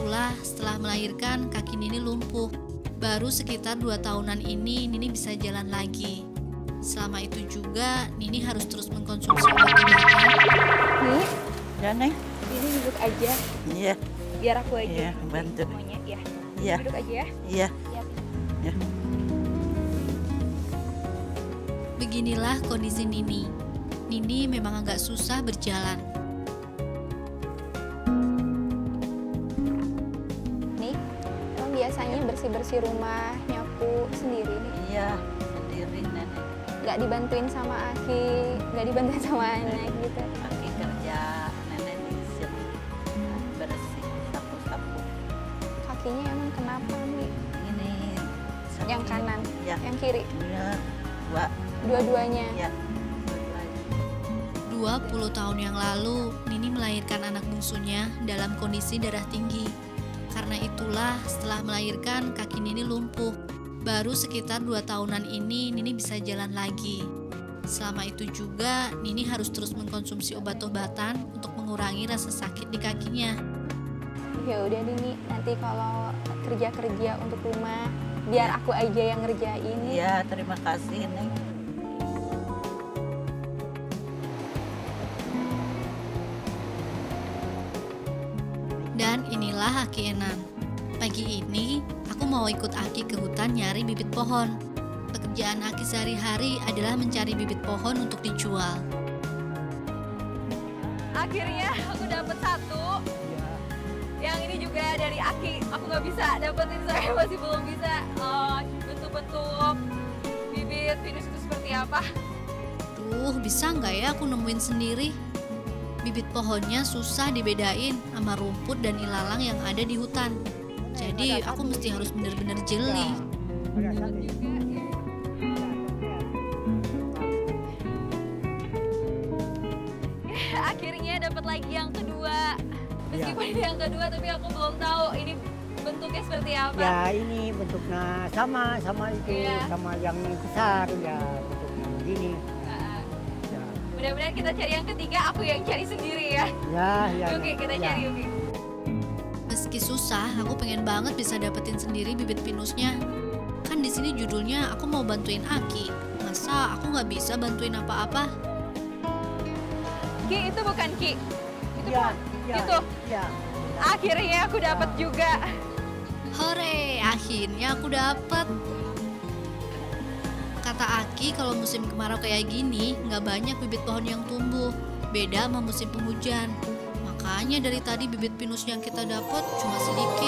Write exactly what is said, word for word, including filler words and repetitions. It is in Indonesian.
itulah setelah melahirkan kaki Nini lumpuh. Baru sekitar dua tahunan ini Nini bisa jalan lagi. Selama itu juga Nini harus terus mengkonsumsi obat-obatan. Nih, Ya, Neng. ini duduk aja. Iya, Biar aku aja. iya, bantu. Semuanya, ya. Iya, Duduk aja ya. iya, Ya. iya. Beginilah kondisi Nini. Nini memang agak susah berjalan. Nih, emang biasanya bersih-bersih rumah, nyapu sendiri nih. Iya, sendiri Nenek. Nggak dibantuin sama Aki, nggak dibantuin sama anak gitu. Aki kerja, Nenek di sini bersih, sapu-sapu. Kakinya emang kenapa nih? Ini Yang sakit. kanan, Ya, yang kiri, iya, dua, dua-duanya. ya. dua puluh tahun yang lalu, Nini melahirkan anak bungsunya dalam kondisi darah tinggi. Karena itulah setelah melahirkan kaki Nini lumpuh. Baru sekitar dua tahunan ini Nini bisa jalan lagi. Selama itu juga Nini harus terus mengkonsumsi obat-obatan untuk mengurangi rasa sakit di kakinya. Ya udah Nini, nanti kalau kerja-kerja untuk rumah, biar aku aja yang ngerjain. Iya, terima kasih Neng. Dan inilah Aki Enan. Pagi ini, aku mau ikut Aki ke hutan nyari bibit pohon. Pekerjaan Aki sehari-hari adalah mencari bibit pohon untuk dijual. Akhirnya aku dapat satu. Yang ini juga dari Aki. Aku nggak bisa dapetin, saya masih belum bisa uh, bentuk-bentuk bibit pinus itu seperti apa. Duh, bisa nggak ya aku nemuin sendiri? Bibit pohonnya susah dibedain sama rumput dan ilalang yang ada di hutan. Jadi aku mesti harus bener-bener jeli. Akhirnya dapat lagi yang kedua. Meskipun ini yang kedua, tapi aku belum tahu ini bentuknya seperti apa. Ya ini bentuknya sama sama itu, Iya. sama yang besar ya bentuknya begini. Nah, Ya, mudah-mudahan kita cari yang ketiga, aku yang cari sendiri ya. ya, ya. Oke, kita ya. cari, oke. Meski susah, aku pengen banget bisa dapetin sendiri bibit pinusnya. Kan di sini judulnya aku mau bantuin Aki. Masa aku nggak bisa bantuin apa-apa? Ki, itu bukan Ki. Itu Ya, bukan. ya, Itu. ya. Akhirnya aku dapat juga. Hore, akhirnya aku dapet. Kata Aki kalau musim kemarau kayak gini nggak banyak bibit pohon yang tumbuh. Beda sama musim penghujan. Makanya dari tadi bibit pinus yang kita dapat cuma sedikit.